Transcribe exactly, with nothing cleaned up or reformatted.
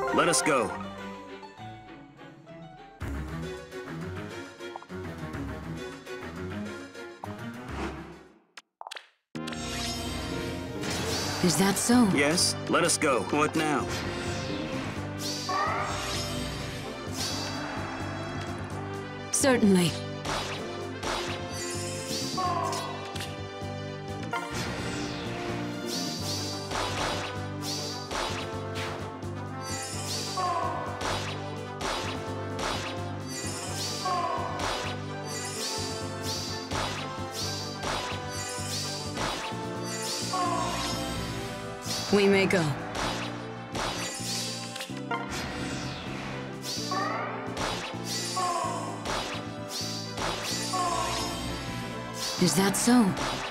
Let us go. Is that so? Yes, let us go. What now? Certainly. We may go. Is that so?